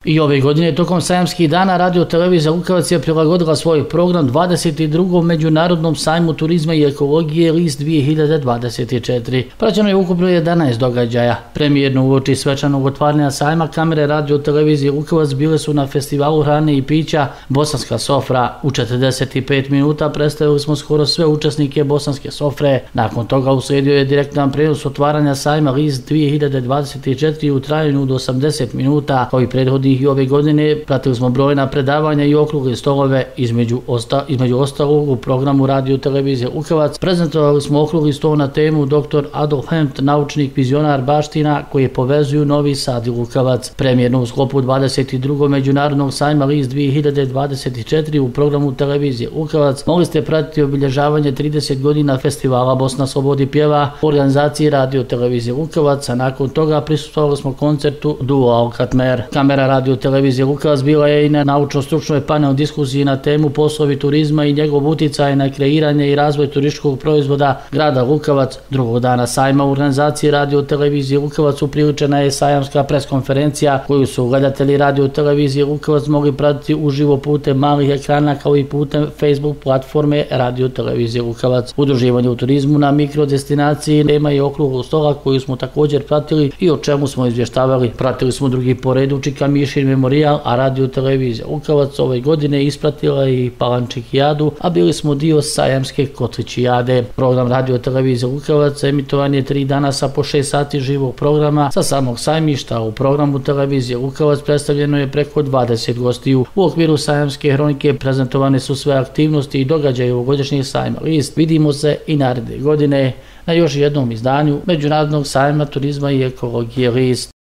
I ove godine tokom sajamskih dana Radio Televizija Lukovac je prilagodila svoj program 22. Međunarodnom sajmu turizma i ekologije List 2024. Praćeno je ukupno 11 događaja. Premijerno uoči svečanog otvaranja sajma kamere Radio Televizije Lukovac bile su na festivalu hrane i pića Bosanska sofra. U 45 minuta predstavili smo skoro sve učesnike Bosanske sofre. Nakon toga uslijedio je direktan prenos otvaranja sajma List 2024 u trajanju od 80 minuta. Kao i prethodnih i ove godine pratili smo brojna predavanja i okrugle stolove, između ostalog u programu Radio Televizije Lukovac. Prezentovali smo okrugli stol na temu Dr. Adolf Hempt, naučnik vizionar baština koje povezuju Novi Sad i Lukovac. Premijerno u sklopu 22. Međunarodnog sajma List 2024 u programu Televizije Lukovac mogli ste pratiti obilježavanje 30 godina festivala Bosna slobodi pjeva u organizaciji Radio Televizije Lukovac, a nakon toga prisustvovali smo koncertu Duo Al-Katmer. Kamera Radio Televizije Lukovac bila je i na naučno-stručnoj panel diskusiji na temu poslovi turizma i njegov utjecaj na kreiranje i razvoj turističkog proizvoda grada Lukovac. Drugog dana sajma u organizaciji Radio Televizije Lukovac upriličena je sajamska preskonferencija koju su gledatelji Radio Televizije Lukovac mogli pratiti uživo putem malih ekrana kao i putem Facebook platforme Radio Televizije Lukovac. Udruživanje u turizmu na mikrodestinaciji tema je okruglog stola koju smo također pratili i o čemu smo izvještavali. Pratili smo drugi po redu Čika Mišin memorijal, a Radio Televizija Lukovac ove godine ispratila i Palančikijadu, a bili smo dio sajamske Kotličijade. Program Radio Televizije Lukovac emitovan je 3 dana sa po 6 sati živog programa sa samog sajmišta. U programu Televizije Lukovac predstavljeno je preko 20 gostiju. U okviru sajamske hronike prezentovane su sve aktivnosti i događaje ovogodišnjeg sajma List. Vidimo se i naredne godine na još jednom izdanju Međunarodnog sajma turizma i ekologije List.